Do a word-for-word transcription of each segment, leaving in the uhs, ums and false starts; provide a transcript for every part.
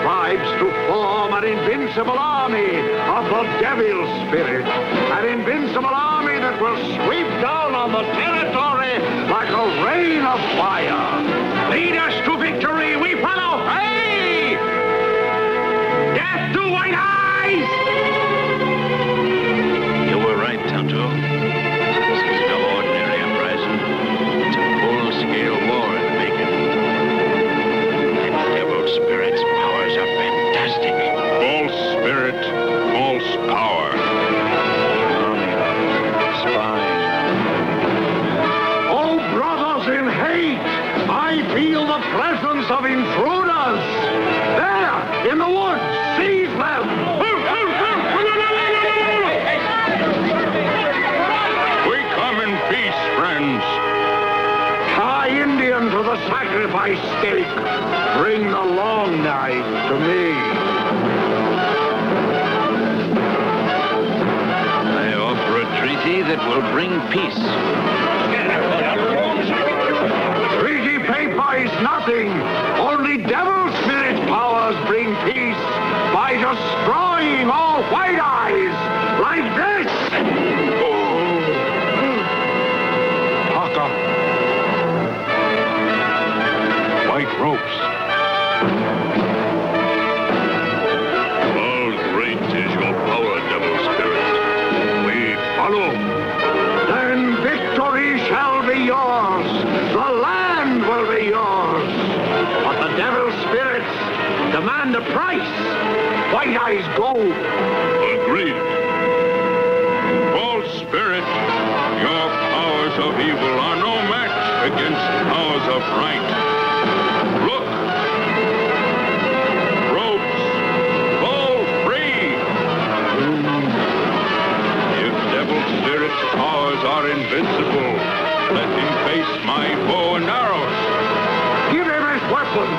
tribes to form an invincible army of the devil spirit. An invincible army that will sweep down on the territory like a rain of fire. Lead us to victory, we follow. Hey! Death to White Eyes! You were right, Tonto. This is no ordinary uprising. It's a full-scale war in the making. And devil spirit's powers are fantastic. False spirit, false power. Spying. Oh, brothers in hate, I feel the presence of intruders. There, in the woods, seize them. We come in peace, friends. Tie Indian to the sacrifice stake. Bring the long knife to me. I offer a treaty that will bring peace. Treaty paper is nothing. Only devil spirit powers bring peace by destroying all White Eyes like this. Haka. White ropes. All great is your power, devil spirit. We follow. Then victory shall be yours. The land will be yours. But the devil spirits demand a price. White Eyes gold. Agreed. False spirit, your powers of evil are no match against powers of right. Look! Ropes, fall free! If devil spirit's powers are invincible, let him face my bow and arrows. Give him his weapons.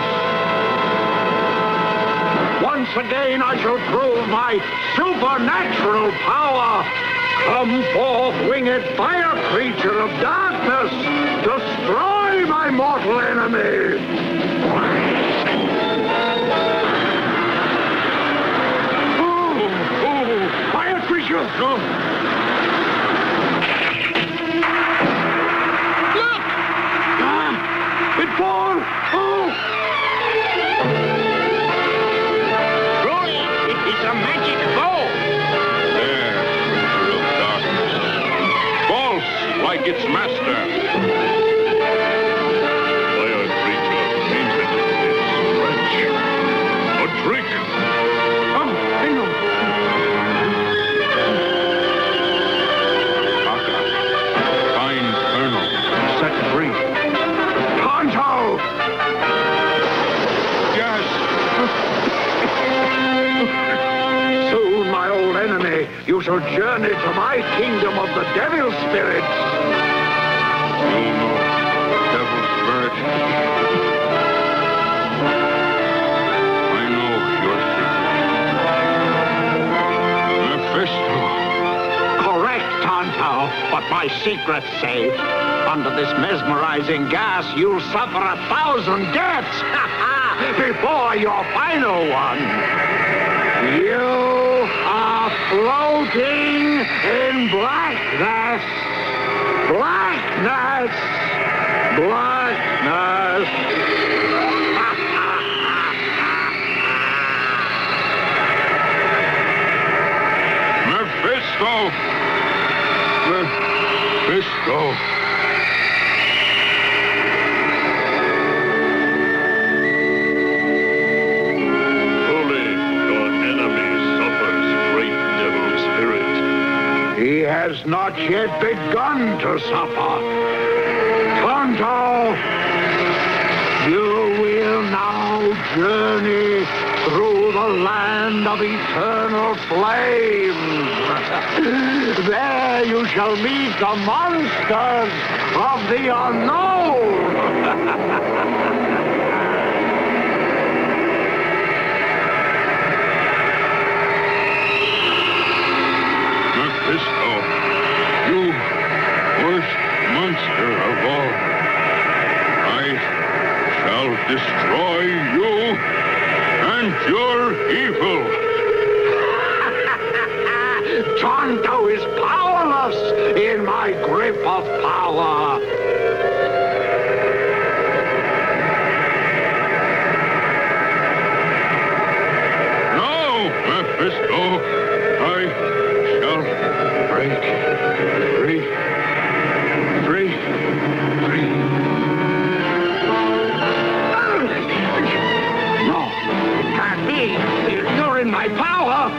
Once again I shall prove my supernatural power. Come forth, winged fire creature of darkness. Destroy my mortal enemy. Oh, oh, fire creature. No. Look! Ah, it falls. Oh! It's a magic bow. There, creature of darkness. False, like its master. Fire creature means that it's French. A trick. Oh, I know. Haka, fine kernel. Set free. Tonto! Yes. Soon, my old enemy, you shall journey to my kingdom of the devil spirits. No, no, devil spirit. I know your secret. Mephisto. Correct, Tonto, but my secret's safe. Under this mesmerizing gas, you'll suffer a thousand deaths before your final one. You are floating in blackness. Blackness. Blackness. Mephisto. Mephisto. He has not yet begun to suffer. Tonto, you will now journey through the land of eternal flames. There you shall meet the monsters of the unknown. Mephisto, you worst monster of all, I shall destroy you and your Tonto is powerless in my grip of power. No, Mephisto, I shall break free, free, free. No, can't be. You're in my power.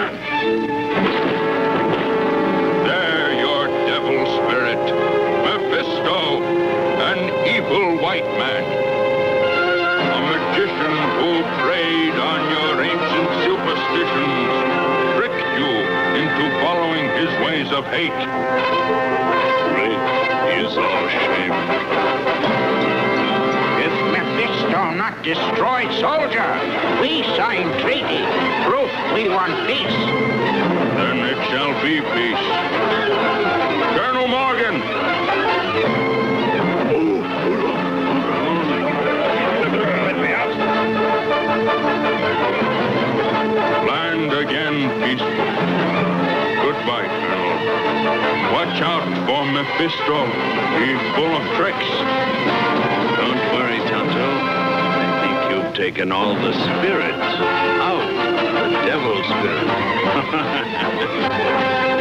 There, your devil spirit, Mephisto, an evil white man. A magician who preyed on your ancient superstitions, tricked you into following his ways of hate. Great is our shame. If Mephisto not destroyed soldier, we sign treaty. Proof we want peace. Then it shall be peace. Colonel Morgan! Land again peaceful. Goodbye, Colonel. Watch out for Mephisto. He's full of tricks. Don't worry, Tonto. I think you've taken all the spirits out. The devil spirit.